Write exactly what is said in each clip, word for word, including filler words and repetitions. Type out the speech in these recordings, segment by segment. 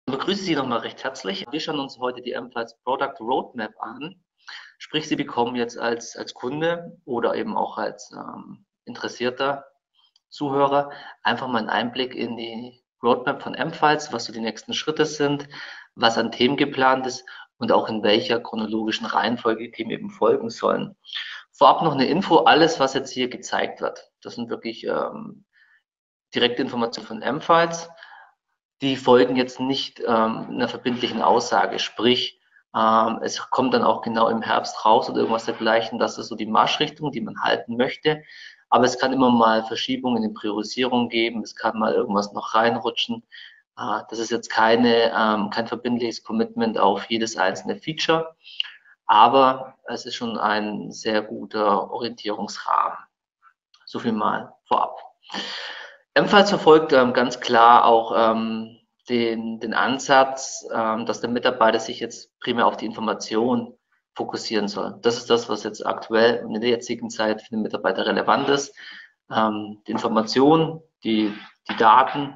Ich begrüße Sie nochmal recht herzlich. Wir schauen uns heute die mFiles Product Roadmap an. Sprich, Sie bekommen jetzt als, als Kunde oder eben auch als ähm, interessierter Zuhörer einfach mal einen Einblick in die Roadmap von mFiles, was so die nächsten Schritte sind, was an Themen geplant ist und auch in welcher chronologischen Reihenfolge die Themen eben folgen sollen. Vorab noch eine Info, alles, was jetzt hier gezeigt wird, das sind wirklich ähm, direkte Informationen von mFiles. Die folgen jetzt nicht ähm, einer verbindlichen Aussage, sprich, ähm, es kommt dann auch genau im Herbst raus oder irgendwas dergleichen. Das ist so die Marschrichtung, die man halten möchte. Aber es kann immer mal Verschiebungen in den Priorisierungen geben, es kann mal irgendwas noch reinrutschen. Äh, das ist jetzt keine, ähm, kein verbindliches Commitment auf jedes einzelne Feature, aber es ist schon ein sehr guter Orientierungsrahmen. So viel mal vorab. mFiles verfolgt ähm, ganz klar auch ähm, den, den Ansatz, ähm, dass der Mitarbeiter sich jetzt primär auf die Information fokussieren soll. Das ist das, was jetzt aktuell in der jetzigen Zeit für den Mitarbeiter relevant ist. Ähm, die Information, die, die Daten,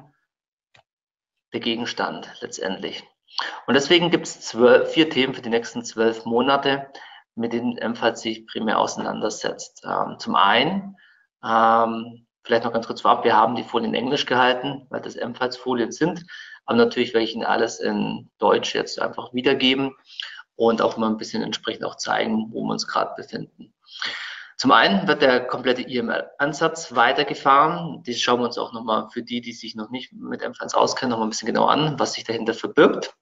der Gegenstand letztendlich. Und deswegen gibt es zwölf, vier Themen für die nächsten zwölf Monate, mit denen mFiles sich primär auseinandersetzt. Ähm, zum einen, ähm, vielleicht noch ganz kurz vorab, wir haben die Folien in Englisch gehalten, weil das mFiles Folien sind, aber natürlich werde ich Ihnen alles in Deutsch jetzt einfach wiedergeben und auch mal ein bisschen entsprechend auch zeigen, wo wir uns gerade befinden. Zum einen wird der komplette I M L-Ansatz weitergefahren. Das schauen wir uns auch nochmal für die, die sich noch nicht mit mFiles auskennen, nochmal ein bisschen genau an, was sich dahinter verbirgt.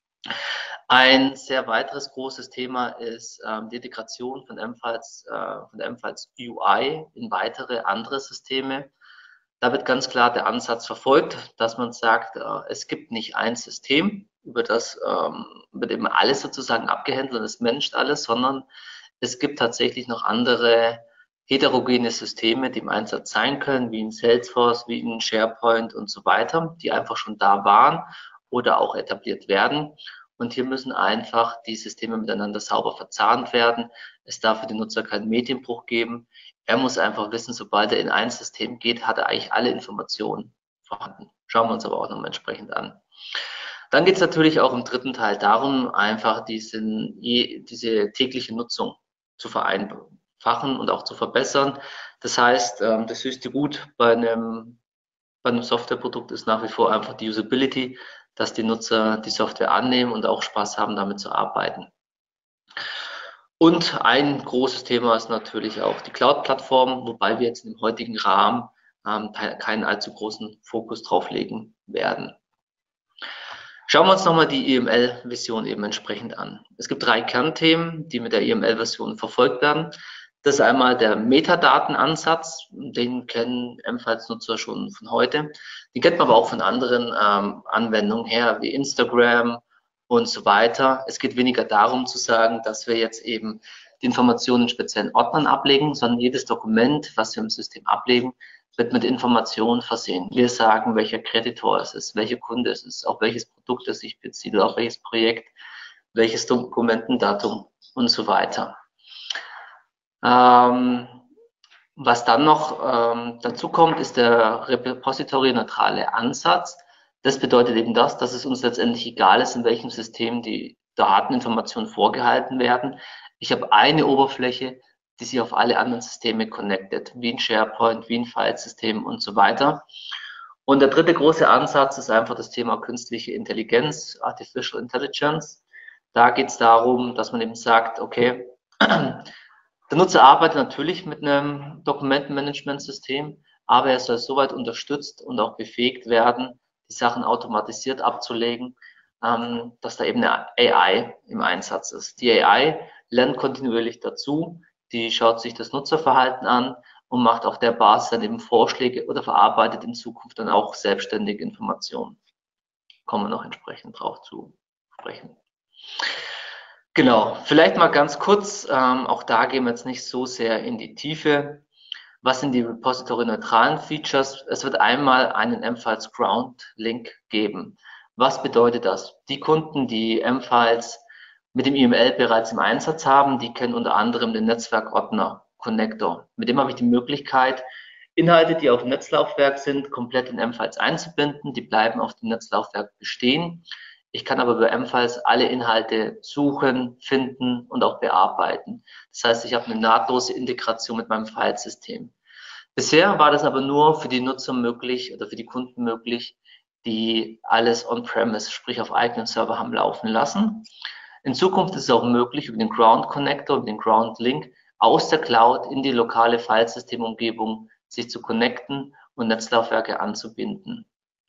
Ein sehr weiteres großes Thema ist ähm, die Integration von mFiles, äh, von der mFiles U I in weitere andere Systeme. Da wird ganz klar der Ansatz verfolgt, dass man sagt, äh, es gibt nicht ein System, über das ähm, wird eben alles sozusagen abgehandelt und es managt alles, sondern es gibt tatsächlich noch andere heterogene Systeme, die im Einsatz sein können, wie in Salesforce, wie in SharePoint und so weiter, die einfach schon da waren oder auch etabliert werden. Und hier müssen einfach die Systeme miteinander sauber verzahnt werden. Es darf für den Nutzer keinen Medienbruch geben. Er muss einfach wissen, sobald er in ein System geht, hat er eigentlich alle Informationen vorhanden. Schauen wir uns aber auch nochmal entsprechend an. Dann geht es natürlich auch im dritten Teil darum, einfach diesen, diese tägliche Nutzung zu vereinfachen und auch zu verbessern. Das heißt, das höchste Gut bei einem, bei einem Softwareprodukt ist nach wie vor einfach die Usability, dass die Nutzer die Software annehmen und auch Spaß haben, damit zu arbeiten. Und ein großes Thema ist natürlich auch die Cloud-Plattform, wobei wir jetzt im heutigen Rahmen ähm, keinen allzu großen Fokus drauf legen werden. Schauen wir uns nochmal die E M L-Vision eben entsprechend an. Es gibt drei Kernthemen, die mit der E M L-Version verfolgt werden. Das ist einmal der Metadatenansatz, den kennen mFiles-Nutzer schon von heute. Den kennt man aber auch von anderen ähm, Anwendungen her, wie Instagram und so weiter. Es geht weniger darum zu sagen, dass wir jetzt eben die Informationen in speziellen Ordnern ablegen, sondern jedes Dokument, was wir im System ablegen, wird mit Informationen versehen. Wir sagen, welcher Kreditor es ist, welcher Kunde es ist, auf welches Produkt es sich bezieht, auf welches Projekt, welches Dokumentendatum und so weiter. Ähm, was dann noch ähm, dazu kommt, ist der repository-neutrale Ansatz. Das bedeutet eben das, dass es uns letztendlich egal ist, in welchem System die Dateninformationen vorgehalten werden. Ich habe eine Oberfläche, die sich auf alle anderen Systeme connected, wie ein SharePoint, wie ein Filesystem und so weiter. Und der dritte große Ansatz ist einfach das Thema künstliche Intelligenz, Artificial Intelligence. Da geht es darum, dass man eben sagt, okay, der Nutzer arbeitet natürlich mit einem Dokumentenmanagementsystem, aber er soll soweit unterstützt und auch befähigt werden, die Sachen automatisiert abzulegen, ähm, dass da eben eine A I im Einsatz ist. Die A I lernt kontinuierlich dazu, die schaut sich das Nutzerverhalten an und macht auf der Basis dann eben Vorschläge oder verarbeitet in Zukunft dann auch selbstständige Informationen. Kommen wir noch entsprechend drauf zu sprechen. Genau, vielleicht mal ganz kurz, ähm, auch da gehen wir jetzt nicht so sehr in die Tiefe. Was sind die repository-neutralen Features? Es wird einmal einen mFiles Ground-Link geben. Was bedeutet das? Die Kunden, die mFiles mit dem I M L bereits im Einsatz haben, die kennen unter anderem den Netzwerkordner Connector. Mit dem habe ich die Möglichkeit, Inhalte, die auf dem Netzlaufwerk sind, komplett in mFiles einzubinden. Die bleiben auf dem Netzlaufwerk bestehen. Ich kann aber über M-Files alle Inhalte suchen, finden und auch bearbeiten. Das heißt, ich habe eine nahtlose Integration mit meinem Filesystem. Bisher war das aber nur für die Nutzer möglich oder für die Kunden möglich, die alles on-premise, sprich auf eigenen Server haben laufen lassen. In Zukunft ist es auch möglich, über den Ground Connector, über den Ground Link aus der Cloud in die lokale Filesystemumgebung sich zu connecten und Netzlaufwerke anzubinden.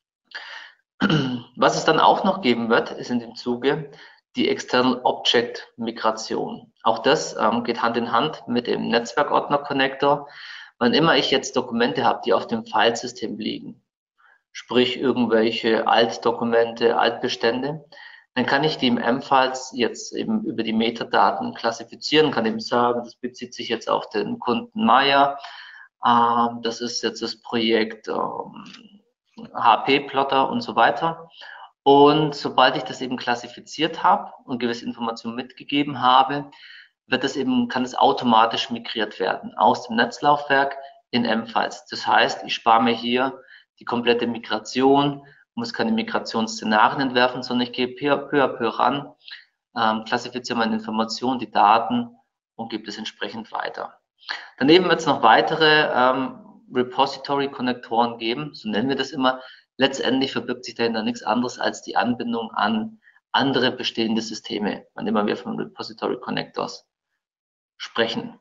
Was es dann auch noch geben wird, ist in dem Zuge die External Object Migration. Auch das ähm, geht Hand in Hand mit dem Netzwerkordner Connector. Wann immer ich jetzt Dokumente habe, die auf dem Filesystem liegen, sprich irgendwelche Altdokumente, Altbestände, dann kann ich die im M-Files jetzt eben über die Metadaten klassifizieren, kann eben sagen, das bezieht sich jetzt auf den Kunden Maya, ähm, das ist jetzt das Projekt ähm, H P-Plotter und so weiter. Und sobald ich das eben klassifiziert habe und gewisse Informationen mitgegeben habe, wird das eben, kann es automatisch migriert werden aus dem Netzlaufwerk in M-Files. Das heißt, ich spare mir hier die komplette Migration, muss keine Migrationsszenarien entwerfen, sondern ich gehe peu à peu, à peu ran, ähm, klassifiziere meine Informationen, die Daten und gebe das entsprechend weiter. Daneben wird es noch weitere ähm, Repository-Konnektoren geben, so nennen wir das immer. Letztendlich verbirgt sich dahinter nichts anderes als die Anbindung an andere bestehende Systeme, wann immer wir von Repository Connectors sprechen.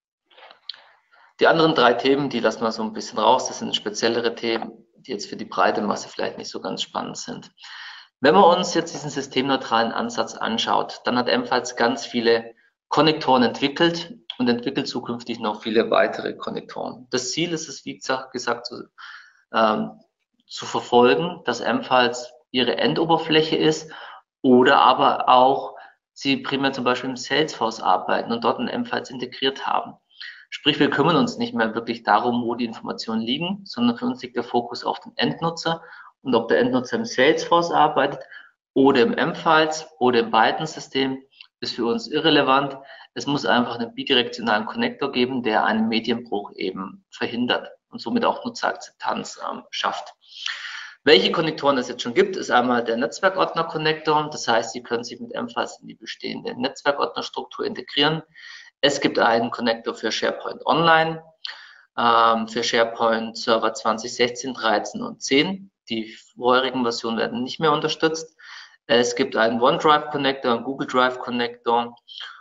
Die anderen drei Themen, die lassen wir so ein bisschen raus. Das sind speziellere Themen, die jetzt für die breite Masse vielleicht nicht so ganz spannend sind. Wenn man uns jetzt diesen systemneutralen Ansatz anschaut, dann hat M-Files ganz viele Konnektoren entwickelt und entwickelt zukünftig noch viele weitere Konnektoren. Das Ziel ist es, wie gesagt, gesagt zu, ähm, zu verfolgen, dass M-Files ihre Endoberfläche ist oder aber auch sie primär zum Beispiel im Salesforce arbeiten und dort ein M-Files integriert haben. Sprich, wir kümmern uns nicht mehr wirklich darum, wo die Informationen liegen, sondern für uns liegt der Fokus auf den Endnutzer und ob der Endnutzer im Salesforce arbeitet oder im M-Files oder in beiden Systemen, ist für uns irrelevant. Es muss einfach einen bidirektionalen Connector geben, der einen Medienbruch eben verhindert und somit auch Nutzerakzeptanz ähm, schafft. Welche Konnektoren es jetzt schon gibt, ist einmal der Netzwerkordner-Connector. Das heißt, Sie können sich mit M-Files in die bestehende Netzwerkordnerstruktur integrieren. Es gibt einen Connector für SharePoint Online, ähm, für SharePoint Server zwanzig sechzehn, dreizehn und zehn. Die vorherigen Versionen werden nicht mehr unterstützt. Es gibt einen OneDrive Connector, einen Google Drive Connector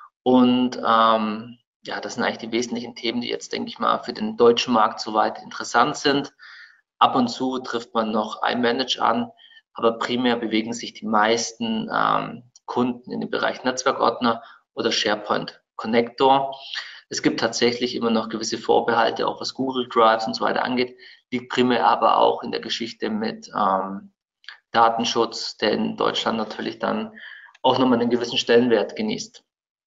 und ähm, ja, das sind eigentlich die wesentlichen Themen, die jetzt, denke ich mal, für den deutschen Markt soweit interessant sind. Ab und zu trifft man noch iManage an, aber primär bewegen sich die meisten ähm, Kunden in dem Bereich Netzwerkordner oder SharePoint Connector. Es gibt tatsächlich immer noch gewisse Vorbehalte, auch was Google Drives und so weiter angeht, liegt primär aber auch in der Geschichte mit ähm, Datenschutz, der in Deutschland natürlich dann auch nochmal einen gewissen Stellenwert genießt.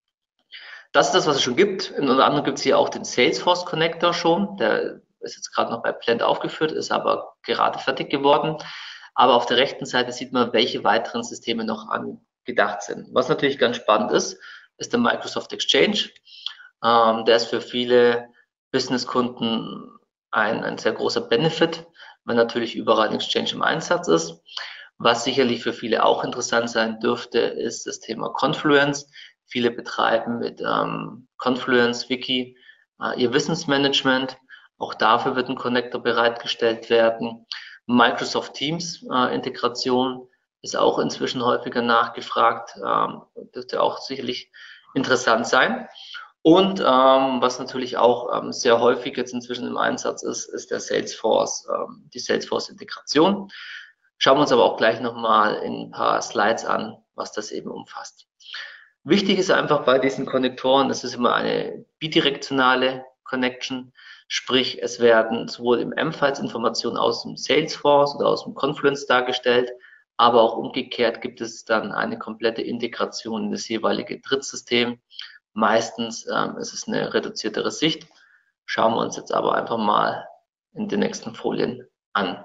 Das ist das, was es schon gibt. Unter anderem gibt es hier auch den Salesforce Connector schon, der ist jetzt gerade noch bei Blend aufgeführt, ist aber gerade fertig geworden. Aber auf der rechten Seite sieht man, welche weiteren Systeme noch angedacht sind. Was natürlich ganz spannend ist, ist der Microsoft Exchange. Ähm, der ist für viele Businesskunden ein, ein sehr großer Benefit, weil natürlich überall ein Exchange im Einsatz ist. Was sicherlich für viele auch interessant sein dürfte, ist das Thema Confluence. Viele betreiben mit ähm, Confluence Wiki äh, ihr Wissensmanagement. Auch dafür wird ein Connector bereitgestellt werden. Microsoft Teams äh, Integration ist auch inzwischen häufiger nachgefragt. Ähm, dürfte auch sicherlich interessant sein. Und ähm, was natürlich auch ähm, sehr häufig jetzt inzwischen im Einsatz ist, ist der Salesforce, ähm, die Salesforce-Integration. Schauen wir uns aber auch gleich nochmal in ein paar Slides an, was das eben umfasst. Wichtig ist einfach bei diesen Konnektoren, es ist immer eine bidirektionale Connection, sprich es werden sowohl im M-Files Informationen aus dem Salesforce oder aus dem Confluence dargestellt, aber auch umgekehrt gibt es dann eine komplette Integration in das jeweilige Drittsystem. Meistens ähm, ist es eine reduziertere Sicht. Schauen wir uns jetzt aber einfach mal in den nächsten Folien an.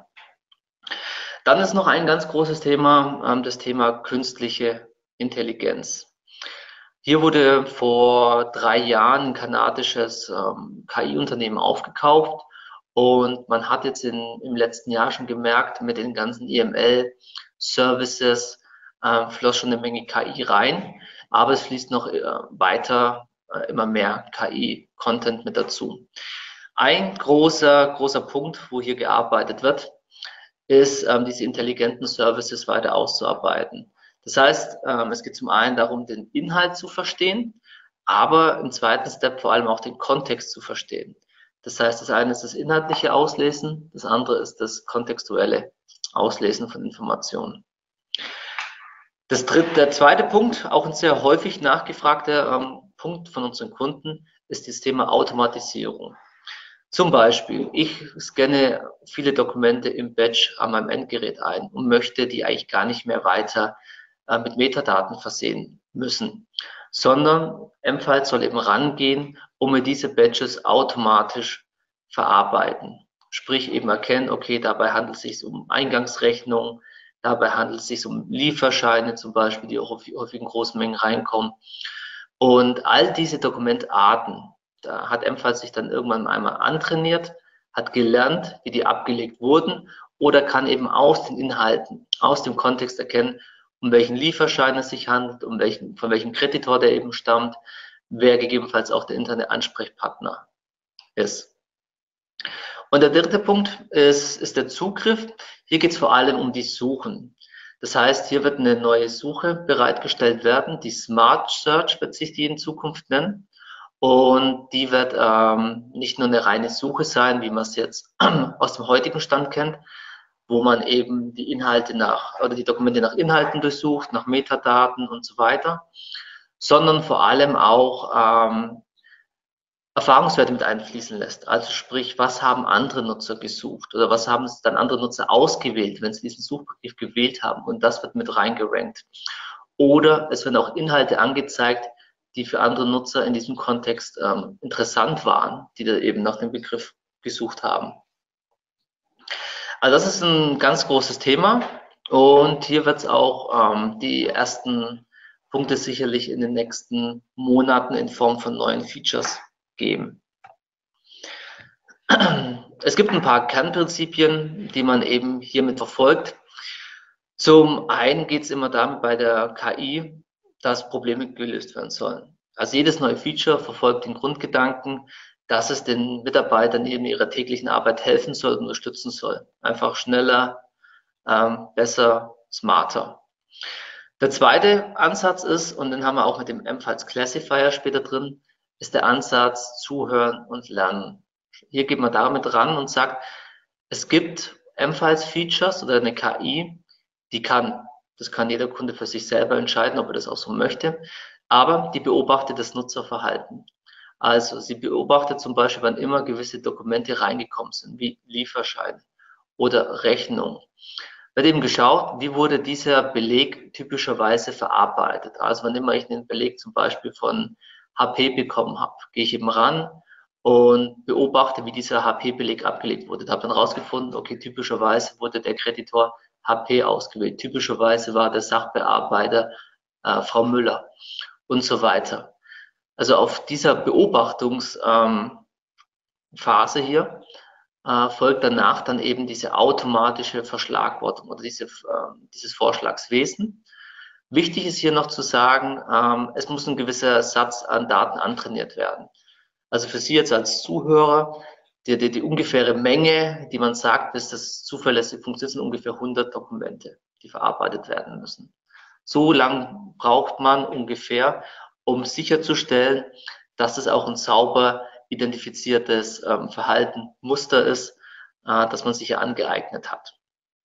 Dann ist noch ein ganz großes Thema, ähm, das Thema künstliche Intelligenz. Hier wurde vor drei Jahren ein kanadisches ähm, K I-Unternehmen aufgekauft und man hat jetzt in, im letzten Jahr schon gemerkt, mit den ganzen E M L-Services äh, floss schon eine Menge K I rein, aber es fließt noch äh, weiter äh, immer mehr K I-Content mit dazu. Ein großer, großer Punkt, wo hier gearbeitet wird, ist, ähm, diese intelligenten Services weiter auszuarbeiten. Das heißt, ähm, es geht zum einen darum, den Inhalt zu verstehen, aber im zweiten Step vor allem auch den Kontext zu verstehen. Das heißt, das eine ist das inhaltliche Auslesen, das andere ist das kontextuelle Auslesen von Informationen. Das dritte, der zweite Punkt, auch ein sehr häufig nachgefragter ähm, Punkt von unseren Kunden, ist das Thema Automatisierung. Zum Beispiel, ich scanne viele Dokumente im Batch an meinem Endgerät ein und möchte die eigentlich gar nicht mehr weiter äh, mit Metadaten versehen müssen, sondern mFiles soll eben rangehen, um mir diese Batches automatisch verarbeiten. Sprich eben erkennen, okay, dabei handelt es sich um Eingangsrechnungen, dabei handelt es sich um Lieferscheine zum Beispiel, die auch häufig in großen Mengen reinkommen. Und all diese Dokumentarten, da hat mFiles sich dann irgendwann einmal antrainiert, hat gelernt, wie die abgelegt wurden oder kann eben aus den Inhalten, aus dem Kontext erkennen, um welchen Lieferschein es sich handelt, um welchen, von welchem Kreditor der eben stammt, wer gegebenenfalls auch der interne Ansprechpartner ist. Und der dritte Punkt ist, ist der Zugriff. Hier geht es vor allem um die Suchen. Das heißt, hier wird eine neue Suche bereitgestellt werden, die Smart Search wird sich die in Zukunft nennen. Und die wird ähm, nicht nur eine reine Suche sein, wie man es jetzt aus dem heutigen Stand kennt, wo man eben die Inhalte nach oder die Dokumente nach Inhalten durchsucht, nach Metadaten und so weiter, sondern vor allem auch ähm, Erfahrungswerte mit einfließen lässt. Also sprich, was haben andere Nutzer gesucht oder was haben dann andere Nutzer ausgewählt, wenn sie diesen Suchbegriff gewählt haben, und das wird mit reingerankt. Oder es werden auch Inhalte angezeigt, die für andere Nutzer in diesem Kontext ähm, interessant waren, die da eben nach dem Begriff gesucht haben. Also das ist ein ganz großes Thema und hier wird es auch ähm, die ersten Punkte sicherlich in den nächsten Monaten in Form von neuen Features geben. Es gibt ein paar Kernprinzipien, die man eben hiermit verfolgt. Zum einen geht es immer damit bei der K I, dass Probleme gelöst werden sollen. Also jedes neue Feature verfolgt den Grundgedanken, dass es den Mitarbeitern eben in ihrer täglichen Arbeit helfen soll, unterstützen soll. Einfach schneller, ähm, besser, smarter. Der zweite Ansatz ist, und den haben wir auch mit dem mFiles Classifier später drin, ist der Ansatz Zuhören und Lernen. Hier geht man damit ran und sagt, es gibt mFiles Features oder eine K I, die kann, das kann jeder Kunde für sich selber entscheiden, ob er das auch so möchte, aber die beobachtet das Nutzerverhalten. Also sie beobachtet zum Beispiel, wann immer gewisse Dokumente reingekommen sind, wie Lieferscheine oder Rechnung. Wird eben geschaut, wie wurde dieser Beleg typischerweise verarbeitet. Also wann immer ich einen Beleg zum Beispiel von H P bekommen habe, gehe ich eben ran und beobachte, wie dieser H P-Beleg abgelegt wurde. Da habe dann rausgefunden, okay, typischerweise wurde der Kreditor H P ausgewählt. Typischerweise war der Sachbearbeiter äh, Frau Müller und so weiter. Also auf dieser Beobachtungsphase ähm, hier äh, folgt danach dann eben diese automatische Verschlagwortung oder diese, äh, dieses Vorschlagswesen. Wichtig ist hier noch zu sagen, ähm, es muss ein gewisser Satz an Daten antrainiert werden. Also für Sie jetzt als Zuhörer, die, die, die ungefähre Menge, die man sagt, bis das zuverlässig funktioniert, sind ungefähr hundert Dokumente, die verarbeitet werden müssen. So lang braucht man ungefähr, um sicherzustellen, dass es auch ein sauber identifiziertes ähm, Verhalten, Muster ist, äh, das man sich ja angeeignet hat.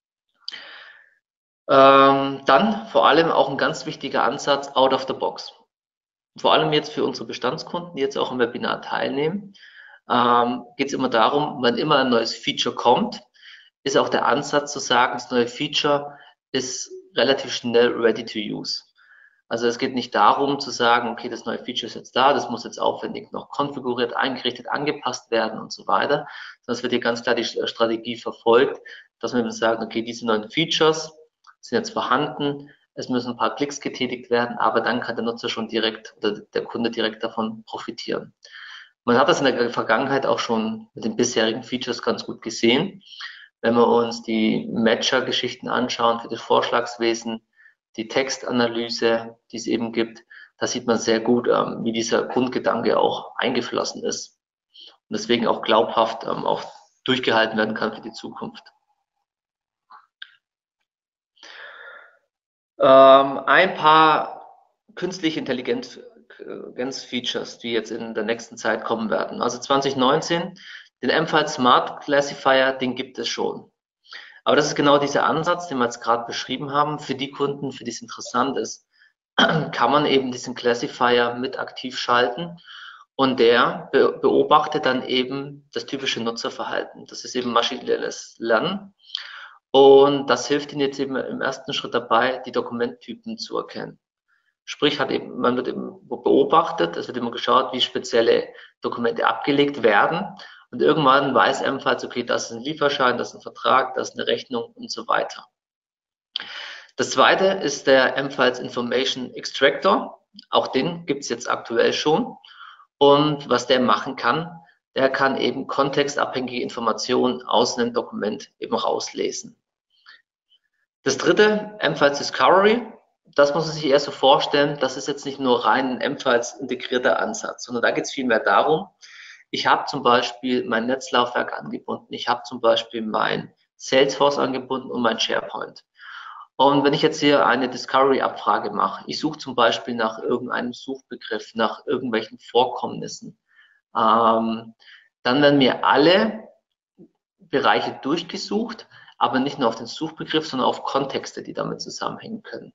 Ähm, dann vor allem auch ein ganz wichtiger Ansatz, out of the box. Vor allem jetzt für unsere Bestandskunden, die jetzt auch im Webinar teilnehmen, ähm, geht es immer darum, wann immer ein neues Feature kommt, ist auch der Ansatz zu sagen, das neue Feature ist relativ schnell ready to use. Also es geht nicht darum zu sagen, okay, das neue Feature ist jetzt da, das muss jetzt aufwendig noch konfiguriert, eingerichtet, angepasst werden und so weiter. Sondern es wird hier ganz klar die Strategie verfolgt, dass man eben sagt, okay, diese neuen Features sind jetzt vorhanden, es müssen ein paar Klicks getätigt werden, aber dann kann der Nutzer schon direkt oder der Kunde direkt davon profitieren. Man hat das in der Vergangenheit auch schon mit den bisherigen Features ganz gut gesehen. Wenn wir uns die Matcher-Geschichten anschauen für das Vorschlagswesen, die Textanalyse, die es eben gibt. Da sieht man sehr gut, ähm, wie dieser Grundgedanke auch eingeflossen ist und deswegen auch glaubhaft ähm, auch durchgehalten werden kann für die Zukunft. Ähm, ein paar künstliche Intelligenz-Features, die jetzt in der nächsten Zeit kommen werden. Also zwanzig neunzehn, den mFile Smart Classifier, den gibt es schon. Aber das ist genau dieser Ansatz, den wir jetzt gerade beschrieben haben. Für die Kunden, für die es interessant ist, kann man eben diesen Classifier mit aktiv schalten und der be beobachtet dann eben das typische Nutzerverhalten. Das ist eben maschinelles Lernen. Und das hilft Ihnen jetzt eben im ersten Schritt dabei, die Dokumenttypen zu erkennen. Sprich, hat eben, man wird eben beobachtet, es wird immer geschaut, wie spezielle Dokumente abgelegt werden. Und irgendwann weiß mFiles, okay, das ist ein Lieferschein, das ist ein Vertrag, das ist eine Rechnung und so weiter. Das zweite ist der mFiles Information Extractor. Auch den gibt es jetzt aktuell schon. Und was der machen kann, der kann eben kontextabhängige Informationen aus einem Dokument eben rauslesen. Das dritte, mFiles Discovery, das muss man sich eher so vorstellen, das ist jetzt nicht nur rein ein mFiles integrierter Ansatz, sondern da geht es vielmehr darum, ich habe zum Beispiel mein Netzlaufwerk angebunden, ich habe zum Beispiel mein Salesforce angebunden und mein SharePoint. Und wenn ich jetzt hier eine Discovery-Abfrage mache, ich suche zum Beispiel nach irgendeinem Suchbegriff, nach irgendwelchen Vorkommnissen, ähm, dann werden mir alle Bereiche durchgesucht, aber nicht nur auf den Suchbegriff, sondern auf Kontexte, die damit zusammenhängen können.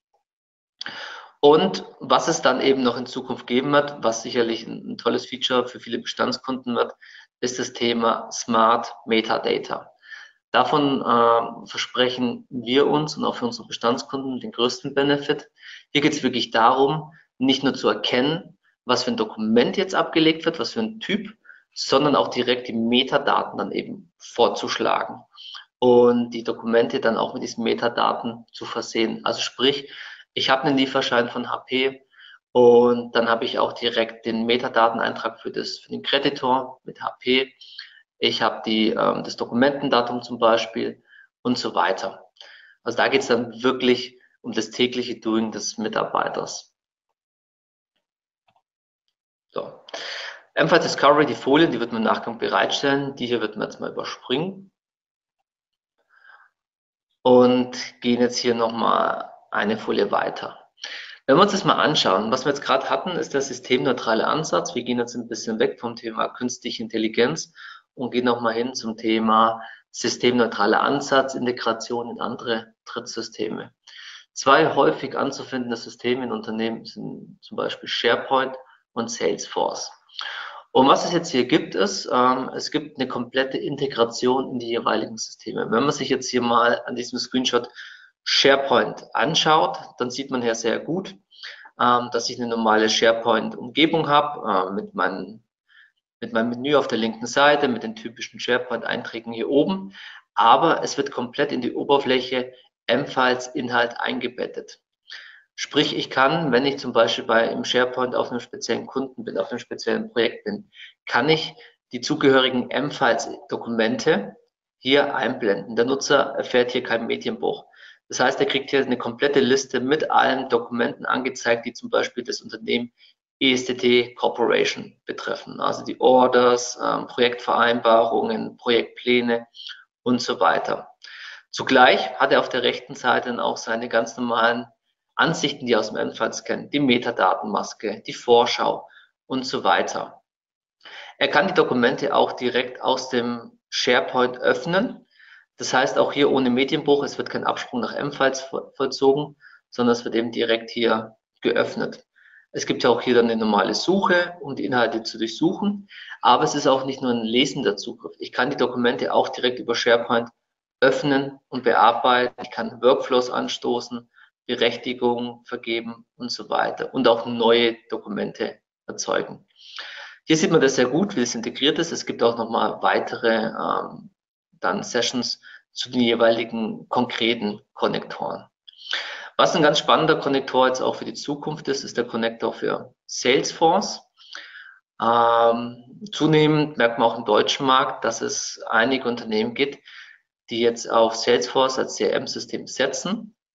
Und was es dann eben noch in Zukunft geben wird, was sicherlich ein, ein tolles Feature für viele Bestandskunden wird, ist das Thema Smart Metadata. Davon äh, versprechen wir uns und auch für unsere Bestandskunden den größten Benefit. Hier geht es wirklich darum, nicht nur zu erkennen, was für ein Dokument jetzt abgelegt wird, was für ein Typ, sondern auch direkt die Metadaten dann eben vorzuschlagen und die Dokumente dann auch mit diesen Metadaten zu versehen. Also sprich, ich habe einen Lieferschein von H P und dann habe ich auch direkt den Metadateneintrag für, das, für den Kreditor mit H P. Ich habe die, ähm, das Dokumentendatum zum Beispiel und so weiter. Also da geht es dann wirklich um das tägliche Doing des Mitarbeiters. So. mFiles Discovery, die Folie, die wird man im Nachgang bereitstellen. Die hier wird man jetzt mal überspringen. Und gehen jetzt hier nochmal eine Folie weiter. Wenn wir uns das mal anschauen, was wir jetzt gerade hatten, ist der systemneutrale Ansatz. Wir gehen jetzt ein bisschen weg vom Thema künstliche Intelligenz und gehen nochmal hin zum Thema systemneutraler Ansatz, Integration in andere Drittsysteme. Zwei häufig anzufindende Systeme in Unternehmen sind zum Beispiel SharePoint und Salesforce. Und was es jetzt hier gibt, ist, ähm, es gibt eine komplette Integration in die jeweiligen Systeme. Wenn man sich jetzt hier mal an diesem Screenshot SharePoint anschaut, dann sieht man hier sehr gut, ähm, dass ich eine normale SharePoint-Umgebung habe, äh, mit, mein, mit meinem Menü auf der linken Seite, mit den typischen SharePoint-Einträgen hier oben. Aber es wird komplett in die Oberfläche mFiles-Inhalt eingebettet. Sprich, ich kann, wenn ich zum Beispiel bei im SharePoint auf einem speziellen Kunden bin, auf einem speziellen Projekt bin, kann ich die zugehörigen mFiles-Dokumente hier einblenden. Der Nutzer erfährt hier keinen Medienbruch. Das heißt, er kriegt hier eine komplette Liste mit allen Dokumenten angezeigt, die zum Beispiel das Unternehmen E S T T Corporation betreffen. Also die Orders, ähm, Projektvereinbarungen, Projektpläne und so weiter. Zugleich hat er auf der rechten Seite dann auch seine ganz normalen Ansichten, die aus dem mFiles kennen, die Metadatenmaske, die Vorschau und so weiter. Er kann die Dokumente auch direkt aus dem SharePoint öffnen. Das heißt auch hier ohne Medienbruch, es wird kein Absprung nach mFiles vollzogen, sondern es wird eben direkt hier geöffnet. Es gibt ja auch hier dann eine normale Suche, um die Inhalte zu durchsuchen, aber es ist auch nicht nur ein lesender Zugriff. Ich kann die Dokumente auch direkt über SharePoint öffnen und bearbeiten. Ich kann Workflows anstoßen, Berechtigungen vergeben und so weiter und auch neue Dokumente erzeugen. Hier sieht man das sehr gut, wie es integriert ist. Es gibt auch nochmal weitere ähm, dann Sessions zu den jeweiligen konkreten Konnektoren. Was ein ganz spannender Konnektor jetzt auch für die Zukunft ist, ist der Konnektor für Salesforce. Ähm, zunehmend merkt man auch im deutschen Markt, dass es einige Unternehmen gibt, die jetzt auf Salesforce als C R M-System setzen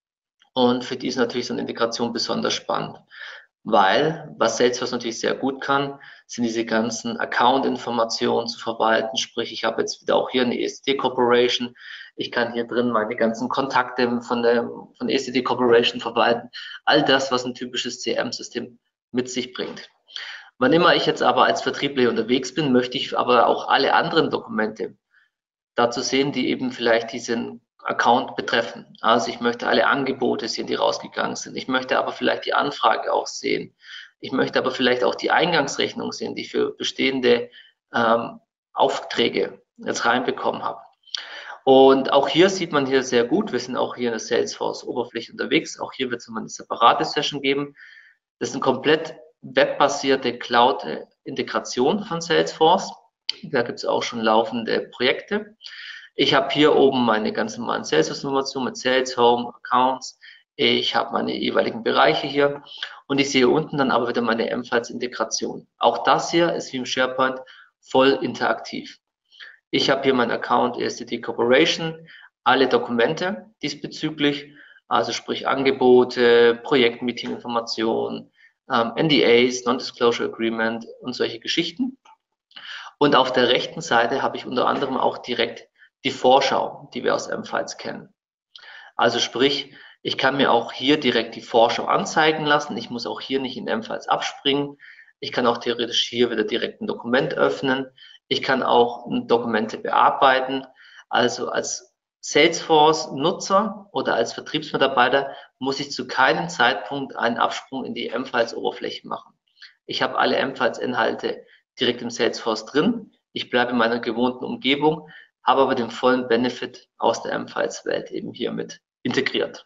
Und für die ist natürlich so eine Integration besonders spannend, weil was Salesforce natürlich sehr gut kann, sind diese ganzen Account-Informationen zu verwalten. Sprich, ich habe jetzt wieder auch hier eine E S T Corporation. Ich kann hier drin meine ganzen Kontakte von der von E S T Corporation verwalten. All das, was ein typisches C R M-System mit sich bringt. Wann immer ich jetzt aber als Vertriebler unterwegs bin, möchte ich aber auch alle anderen Dokumente dazu sehen, die eben vielleicht diesen Account betreffen. Also ich möchte alle Angebote sehen, die rausgegangen sind. Ich möchte aber vielleicht die Anfrage auch sehen. Ich möchte aber vielleicht auch die Eingangsrechnung sehen, die ich für bestehende ähm, Aufträge jetzt reinbekommen habe. Und auch hier sieht man hier sehr gut, wir sind auch hier in der Salesforce-Oberfläche unterwegs. Auch hier wird es immer eine separate Session geben. Das ist eine komplett webbasierte Cloud-Integration von Salesforce. Da gibt es auch schon laufende Projekte. Ich habe hier oben meine ganz normalen Salesforce-Informationen mit Sales, Home, Accounts. Ich habe meine jeweiligen Bereiche hier und ich sehe unten dann aber wieder meine M-Files-Integration. Auch das hier ist wie im SharePoint voll interaktiv. Ich habe hier meinen Account E S T T Corporation, alle Dokumente diesbezüglich, also sprich Angebote, Projektmeeting-Informationen, ähm, N D As, Non-Disclosure Agreement und solche Geschichten. Und auf der rechten Seite habe ich unter anderem auch direkt die Vorschau, die wir aus M-Files kennen. Also sprich, ich kann mir auch hier direkt die Vorschau anzeigen lassen. Ich muss auch hier nicht in M-Files abspringen. Ich kann auch theoretisch hier wieder direkt ein Dokument öffnen. Ich kann auch Dokumente bearbeiten. Also als Salesforce-Nutzer oder als Vertriebsmitarbeiter muss ich zu keinem Zeitpunkt einen Absprung in die M-Files-Oberfläche machen. Ich habe alle M-Files-Inhalte direkt im Salesforce drin. Ich bleibe in meiner gewohnten Umgebung, habe aber den vollen Benefit aus der M-Files-Welt eben hier mit integriert.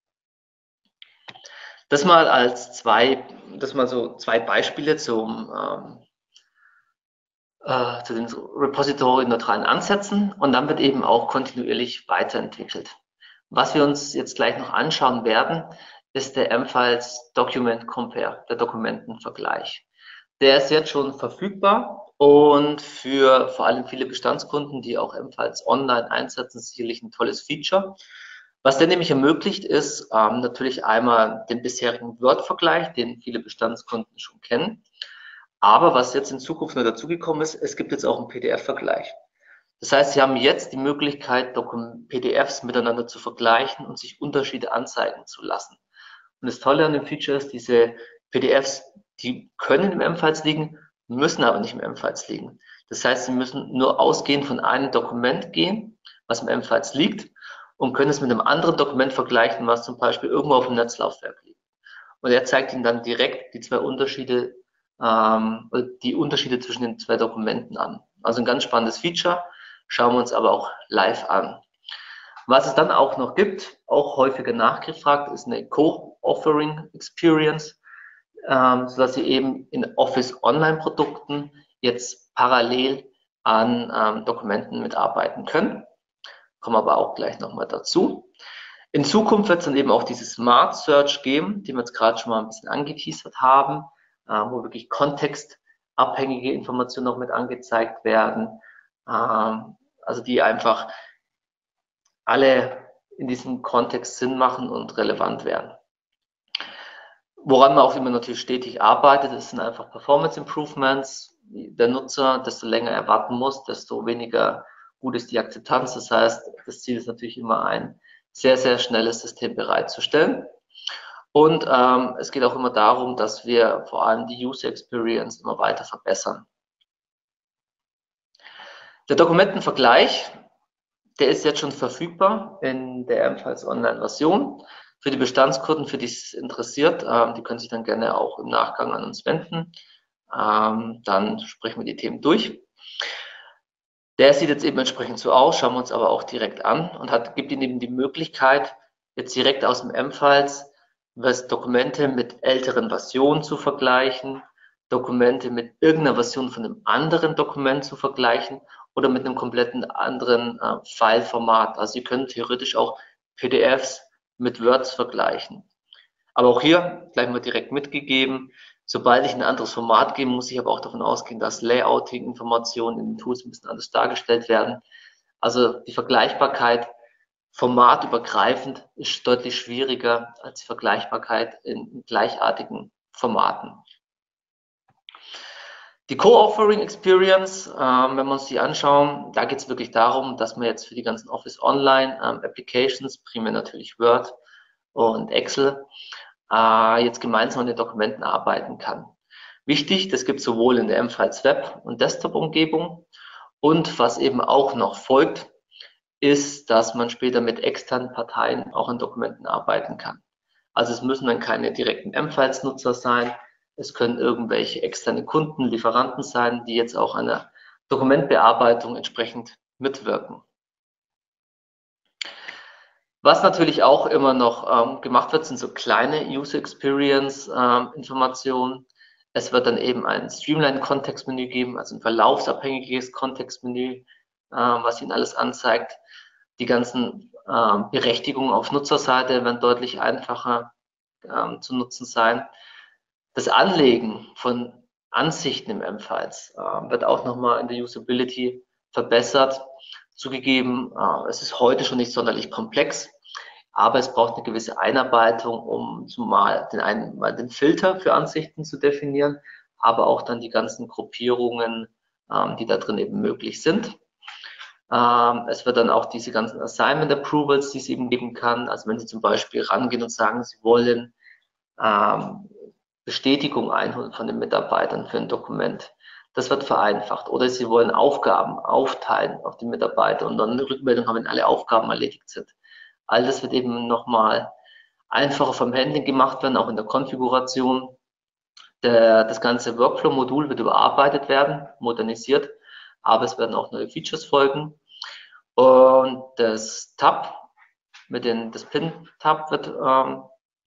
Das mal als zwei, das mal so zwei Beispiele zum, ähm, äh, zu den Repository-neutralen Ansätzen und dann wird eben auch kontinuierlich weiterentwickelt. Was wir uns jetzt gleich noch anschauen werden, ist der M-Files Document Compare, der Dokumentenvergleich. Der ist jetzt schon verfügbar und für vor allem viele Bestandskunden, die auch M-Files online einsetzen, sicherlich ein tolles Feature. Was der nämlich ermöglicht, ist ähm, natürlich einmal den bisherigen Word-Vergleich, den viele Bestandskunden schon kennen. Aber was jetzt in Zukunft noch dazugekommen ist, es gibt jetzt auch einen P D F-Vergleich. Das heißt, Sie haben jetzt die Möglichkeit, P D Fs miteinander zu vergleichen und sich Unterschiede anzeigen zu lassen. Und das Tolle an dem Feature ist, diese P D Fs, die können im M-Files liegen, müssen aber nicht im M-Files liegen. Das heißt, Sie müssen nur ausgehend von einem Dokument gehen, was im M-Files liegt, und können es mit einem anderen Dokument vergleichen, was zum Beispiel irgendwo auf dem Netzlaufwerk liegt. Und er zeigt Ihnen dann direkt die zwei Unterschiede, ähm, die Unterschiede zwischen den zwei Dokumenten an. Also ein ganz spannendes Feature, schauen wir uns aber auch live an. Was es dann auch noch gibt, auch häufiger nachgefragt, ist eine Co-Offering Experience, ähm, sodass Sie eben in Office Online-Produkten jetzt parallel an ähm, Dokumenten mitarbeiten können. Kommen aber auch gleich nochmal dazu. In Zukunft wird es dann eben auch diese Smart Search geben, die wir jetzt gerade schon mal ein bisschen angeteasert haben, äh, wo wirklich kontextabhängige Informationen noch mit angezeigt werden, ähm, also die einfach alle in diesem Kontext Sinn machen und relevant werden. Woran man auch immer natürlich stetig arbeitet, das sind einfach Performance Improvements. Der Nutzer, desto länger er warten muss, desto weniger gut ist die Akzeptanz. Das heißt, das Ziel ist natürlich immer ein sehr, sehr schnelles System bereitzustellen. Und ähm, es geht auch immer darum, dass wir vor allem die User Experience immer weiter verbessern. Der Dokumentenvergleich, der ist jetzt schon verfügbar in der M-Files Online-Version. Für die Bestandskunden, für die es interessiert, ähm, die können sich dann gerne auch im Nachgang an uns wenden. Ähm, dann sprechen wir die Themen durch. Der sieht jetzt eben entsprechend so aus, schauen wir uns aber auch direkt an und hat, gibt Ihnen eben die Möglichkeit, jetzt direkt aus dem M-Files Dokumente mit älteren Versionen zu vergleichen, Dokumente mit irgendeiner Version von einem anderen Dokument zu vergleichen oder mit einem kompletten anderen äh, File-Format. Also Sie können theoretisch auch P D Fs mit Words vergleichen. Aber auch hier gleich mal direkt mitgegeben, sobald ich ein anderes Format gebe, muss ich aber auch davon ausgehen, dass Layouting-Informationen in den Tools ein bisschen anders dargestellt werden. Also die Vergleichbarkeit formatübergreifend ist deutlich schwieriger als die Vergleichbarkeit in gleichartigen Formaten. Die Co-Offering Experience, ähm, wenn wir uns die anschauen, da geht es wirklich darum, dass man jetzt für die ganzen Office Online ähm, Applications, primär natürlich Word und Excel, äh, jetzt gemeinsam an den Dokumenten arbeiten kann. Wichtig, das gibt es sowohl in der M-Files Web- und Desktop-Umgebung, und was eben auch noch folgt, ist, dass man später mit externen Parteien auch an Dokumenten arbeiten kann. Also es müssen dann keine direkten M-Files-Nutzer sein, es können irgendwelche externe Kunden, Lieferanten sein, die jetzt auch an der Dokumentbearbeitung entsprechend mitwirken. Was natürlich auch immer noch ähm, gemacht wird, sind so kleine User Experience ähm, Informationen. Es wird dann eben ein Streamline-Kontextmenü geben, also ein verlaufsabhängiges Kontextmenü, äh, was Ihnen alles anzeigt. Die ganzen äh, Berechtigungen auf Nutzerseite werden deutlich einfacher ähm, zu nutzen sein. Das Anlegen von Ansichten im M-Files äh, wird auch nochmal in der Usability verbessert. Zugegeben, äh, es ist heute schon nicht sonderlich komplex, aber es braucht eine gewisse Einarbeitung, um zumal den einen mal den Filter für Ansichten zu definieren, aber auch dann die ganzen Gruppierungen, ähm, die da drin eben möglich sind. Ähm, es wird dann auch diese ganzen Assignment Approvals, die es eben geben kann. Also wenn Sie zum Beispiel rangehen und sagen, Sie wollen ähm, Bestätigung einholen von den Mitarbeitern für ein Dokument. Das wird vereinfacht. Oder Sie wollen Aufgaben aufteilen auf die Mitarbeiter und dann eine Rückmeldung haben, wenn alle Aufgaben erledigt sind. All das wird eben nochmal einfacher vom Handling gemacht werden, auch in der Konfiguration. Der, das ganze Workflow-Modul wird überarbeitet werden, modernisiert, aber es werden auch neue Features folgen. Und das Tab, mit den, das Pin-Tab wird ähm,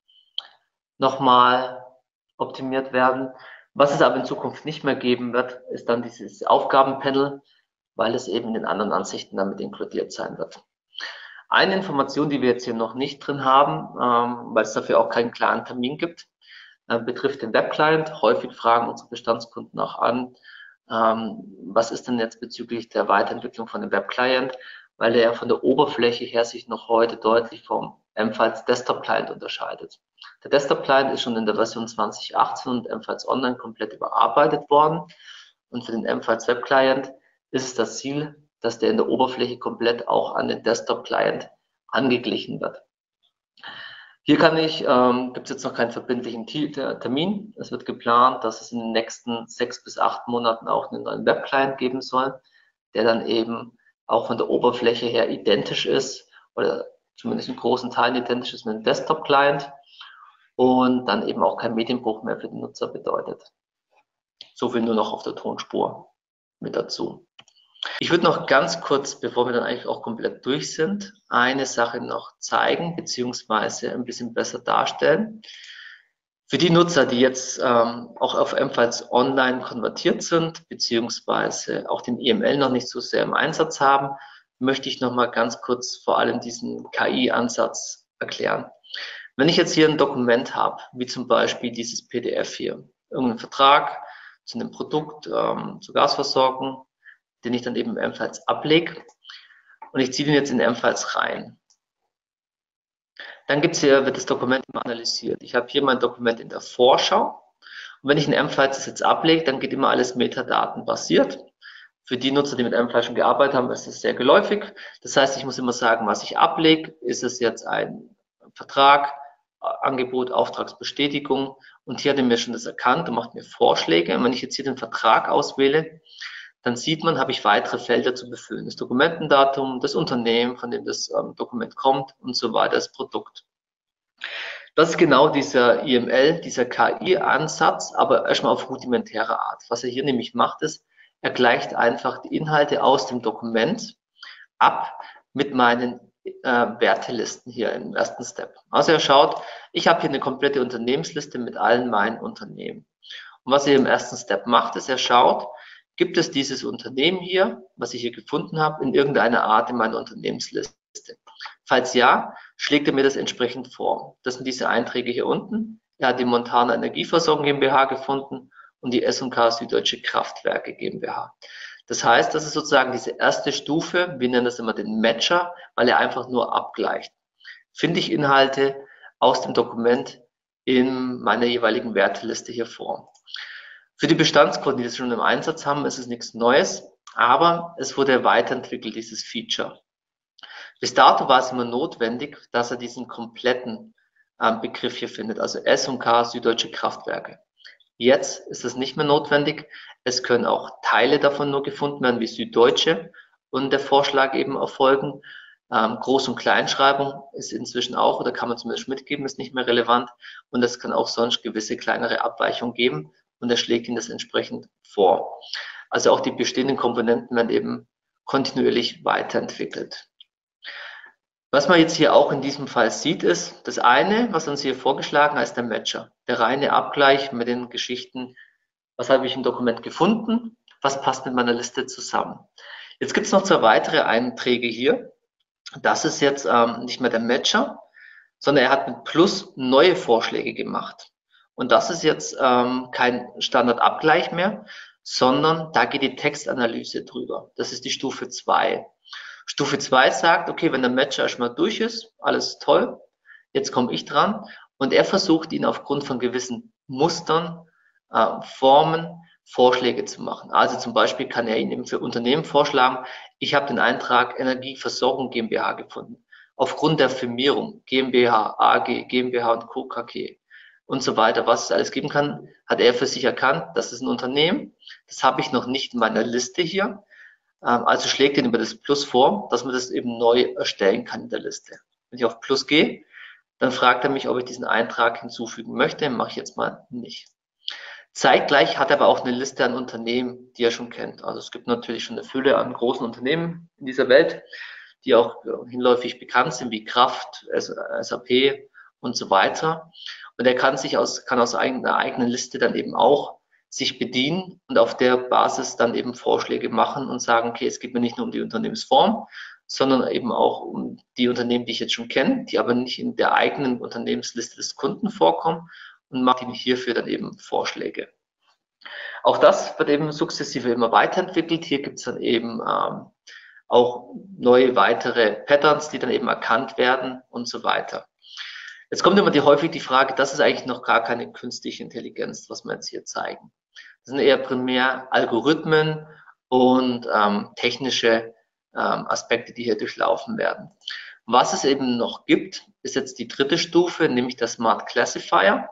nochmal optimiert werden. Was es aber in Zukunft nicht mehr geben wird, ist dann dieses Aufgabenpanel, weil es eben in den anderen Ansichten damit inkludiert sein wird. Eine Information, die wir jetzt hier noch nicht drin haben, ähm, weil es dafür auch keinen klaren Termin gibt, äh, betrifft den Webclient. Häufig fragen unsere Bestandskunden auch an, ähm, was ist denn jetzt bezüglich der Weiterentwicklung von dem Webclient, weil er ja von der Oberfläche her sich noch heute deutlich vom M-Files Desktop Client unterscheidet. Der Desktop Client ist schon in der Version zwanzig achtzehn und M-Files Online komplett überarbeitet worden. Und für den M-Files Web Client ist es das Ziel, dass der in der Oberfläche komplett auch an den Desktop Client angeglichen wird. Hier kann ich, ähm, gibt es jetzt noch keinen verbindlichen Termin. Es wird geplant, dass es in den nächsten sechs bis acht Monaten auch einen neuen Web Client geben soll, der dann eben auch von der Oberfläche her identisch ist oder zumindest in großen Teilen identisch ist mit dem Desktop Client und dann eben auch kein Medienbruch mehr für den Nutzer bedeutet. So viel nur noch auf der Tonspur mit dazu. Ich würde noch ganz kurz, bevor wir dann eigentlich auch komplett durch sind, eine Sache noch zeigen beziehungsweise ein bisschen besser darstellen. Für die Nutzer, die jetzt ähm, auch auf M-Files Online konvertiert sind, beziehungsweise auch den I M L noch nicht so sehr im Einsatz haben, möchte ich noch mal ganz kurz vor allem diesen K I-Ansatz erklären. Wenn ich jetzt hier ein Dokument habe, wie zum Beispiel dieses P D F hier, irgendeinen Vertrag zu einem Produkt, ähm, zur Gasversorgung, den ich dann eben im M-Files ablege und ich ziehe den jetzt in M-Files rein. Dann gibt's hier, wird das Dokument immer analysiert. Ich habe hier mein Dokument in der Vorschau und wenn ich in M-Files das jetzt ablege, dann geht immer alles metadatenbasiert. Für die Nutzer, die mit M-Files schon gearbeitet haben, ist das sehr geläufig. Das heißt, ich muss immer sagen, was ich ablege. Ist es jetzt ein Vertrag, Angebot, Auftragsbestätigung? Und hier hat er mir schon das erkannt und macht mir Vorschläge. Und wenn ich jetzt hier den Vertrag auswähle, dann sieht man, habe ich weitere Felder zu befüllen. Das Dokumentendatum, das Unternehmen, von dem das ähm, Dokument kommt und so weiter, das Produkt. Das ist genau dieser I M L, dieser K I-Ansatz, aber erstmal auf rudimentäre Art. Was er hier nämlich macht, ist, er gleicht einfach die Inhalte aus dem Dokument ab mit meinen äh, Wertelisten hier im ersten Step. Also er schaut, ich habe hier eine komplette Unternehmensliste mit allen meinen Unternehmen. Und was er im ersten Step macht, ist, er schaut, gibt es dieses Unternehmen hier, was ich hier gefunden habe, in irgendeiner Art in meiner Unternehmensliste? Falls ja, schlägt er mir das entsprechend vor. Das sind diese Einträge hier unten. Er hat die Montana Energieversorgung GmbH gefunden und die S und K Süddeutsche Kraftwerke GmbH. Das heißt, das ist sozusagen diese erste Stufe, wir nennen das immer den Matcher, weil er einfach nur abgleicht. Finde ich Inhalte aus dem Dokument in meiner jeweiligen Werteliste hier vor. Für die Bestandskunden, die das schon im Einsatz haben, ist es nichts Neues, aber es wurde weiterentwickelt, dieses Feature. Bis dato war es immer notwendig, dass er diesen kompletten ähm, Begriff hier findet, also S und K, Süddeutsche Kraftwerke. Jetzt ist es nicht mehr notwendig. Es können auch Teile davon nur gefunden werden, wie Süddeutsche, und der Vorschlag eben erfolgen. Ähm, Groß- und Kleinschreibung ist inzwischen auch, oder kann man zumindest mitgeben, ist nicht mehr relevant. Und es kann auch sonst gewisse kleinere Abweichungen geben, und er schlägt Ihnen das entsprechend vor. Also auch die bestehenden Komponenten werden eben kontinuierlich weiterentwickelt. Was man jetzt hier auch in diesem Fall sieht, ist, das eine, was uns hier vorgeschlagen hat, ist der Matcher. Der reine Abgleich mit den Geschichten, was habe ich im Dokument gefunden, was passt mit meiner Liste zusammen. Jetzt gibt es noch zwei weitere Einträge hier. Das ist jetzt ähm, nicht mehr der Matcher, sondern er hat mit Plus neue Vorschläge gemacht. Und das ist jetzt ähm, kein Standardabgleich mehr, sondern da geht die Textanalyse drüber. Das ist die Stufe zwei. Stufe zwei sagt, okay, wenn der Matcher erstmal durch ist, alles toll, jetzt komme ich dran, und er versucht, ihn aufgrund von gewissen Mustern, äh, Formen, Vorschläge zu machen. Also zum Beispiel kann er Ihnen für Unternehmen vorschlagen, ich habe den Eintrag Energieversorgung GmbH gefunden. Aufgrund der Firmierung GmbH, A G, GmbH und Co. K G und so weiter, was es alles geben kann, hat er für sich erkannt, das ist ein Unternehmen, das habe ich noch nicht in meiner Liste hier. Also schlägt ihn über das Plus vor, dass man das eben neu erstellen kann in der Liste. Wenn ich auf Plus gehe, dann fragt er mich, ob ich diesen Eintrag hinzufügen möchte. Mache ich jetzt mal nicht. Zeitgleich hat er aber auch eine Liste an Unternehmen, die er schon kennt. Also es gibt natürlich schon eine Fülle an großen Unternehmen in dieser Welt, die auch hinläufig bekannt sind, wie Kraft, S A P und so weiter. Und er kann sich aus, kann aus einer eigenen Liste dann eben auch sich bedienen und auf der Basis dann eben Vorschläge machen und sagen, okay, es geht mir nicht nur um die Unternehmensform, sondern eben auch um die Unternehmen, die ich jetzt schon kenne, die aber nicht in der eigenen Unternehmensliste des Kunden vorkommen, und macht ihm hierfür dann eben Vorschläge. Auch das wird eben sukzessive immer weiterentwickelt. Hier gibt es dann eben ähm, auch neue weitere Patterns, die dann eben erkannt werden und so weiter. Jetzt kommt immer die, häufig die Frage, das ist eigentlich noch gar keine künstliche Intelligenz, was wir jetzt hier zeigen. Das sind eher primär Algorithmen und ähm, technische ähm, Aspekte, die hier durchlaufen werden. Was es eben noch gibt, ist jetzt die dritte Stufe, nämlich der Smart Classifier.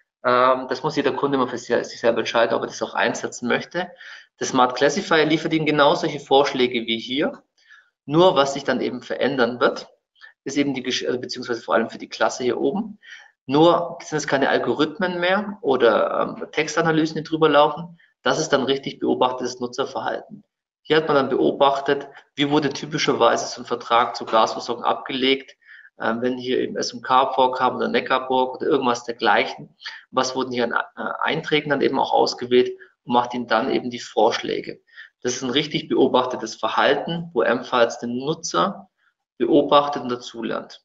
Ähm, das muss jeder Kunde immer für sich selber entscheiden, ob er das auch einsetzen möchte. Der Smart Classifier liefert Ihnen genau solche Vorschläge wie hier. Nur was sich dann eben verändern wird, ist eben die, beziehungsweise vor allem für die Klasse hier oben, nur sind es keine Algorithmen mehr oder ähm, Textanalysen, die drüber laufen. Das ist dann richtig beobachtetes Nutzerverhalten. Hier hat man dann beobachtet, wie wurde typischerweise so ein Vertrag zur Gasversorgung abgelegt, ähm, wenn hier eben S und K vorkam oder Neckarburg oder irgendwas dergleichen. Was wurden hier an äh, Einträgen dann eben auch ausgewählt und macht ihnen dann eben die Vorschläge. Das ist ein richtig beobachtetes Verhalten, wo ebenfalls den Nutzer beobachtet und dazulernt.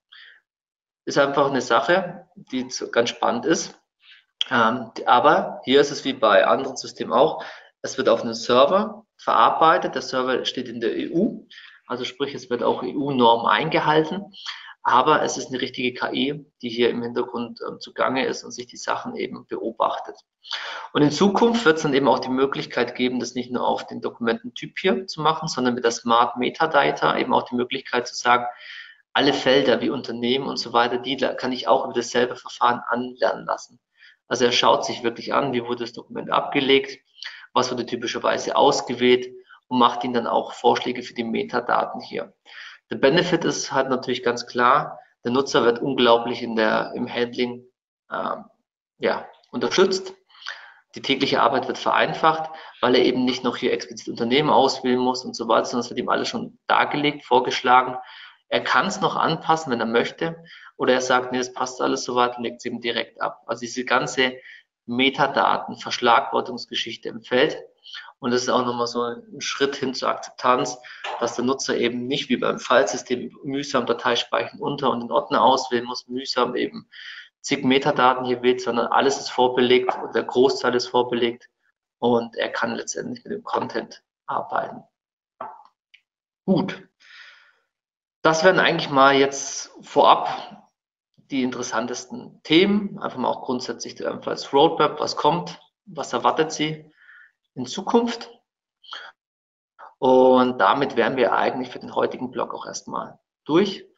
Ist einfach eine Sache, die ganz spannend ist. Ähm, aber hier ist es wie bei anderen Systemen auch, es wird auf einem Server verarbeitet. Der Server steht in der E U, also sprich, es wird auch E U-Norm eingehalten. Aber es ist eine richtige K I, die hier im Hintergrund äh, zugange ist und sich die Sachen eben beobachtet. Und in Zukunft wird es dann eben auch die Möglichkeit geben, das nicht nur auf den Dokumententyp hier zu machen, sondern mit der Smart Metadata eben auch die Möglichkeit zu sagen, alle Felder wie Unternehmen und so weiter, die kann ich auch über dasselbe Verfahren anlernen lassen. Also er schaut sich wirklich an, wie wurde das Dokument abgelegt, was wurde typischerweise ausgewählt, und macht ihnen dann auch Vorschläge für die Metadaten hier. Der Benefit ist halt natürlich ganz klar, der Nutzer wird unglaublich in der, im Handling äh, ja, unterstützt. Die tägliche Arbeit wird vereinfacht, weil er eben nicht noch hier explizit Unternehmen auswählen muss und so weiter, sondern es wird ihm alles schon dargelegt, vorgeschlagen. Er kann es noch anpassen, wenn er möchte, oder er sagt, nee, das passt alles soweit und legt es eben direkt ab. Also diese ganze Metadaten, Verschlagwortungsgeschichte entfällt. Und das ist auch nochmal so ein Schritt hin zur Akzeptanz, dass der Nutzer eben nicht wie beim Filesystem mühsam Dateispeichen unter- und den Ordner auswählen muss, mühsam eben zig Metadaten hier wählt, sondern alles ist vorbelegt und der Großteil ist vorbelegt und er kann letztendlich mit dem Content arbeiten. Gut, das wären eigentlich mal jetzt vorab die interessantesten Themen. Einfach mal auch grundsätzlich der M-Flights Roadmap, was kommt, was erwartet Sie in Zukunft. Und damit wären wir eigentlich für den heutigen Blog auch erstmal durch.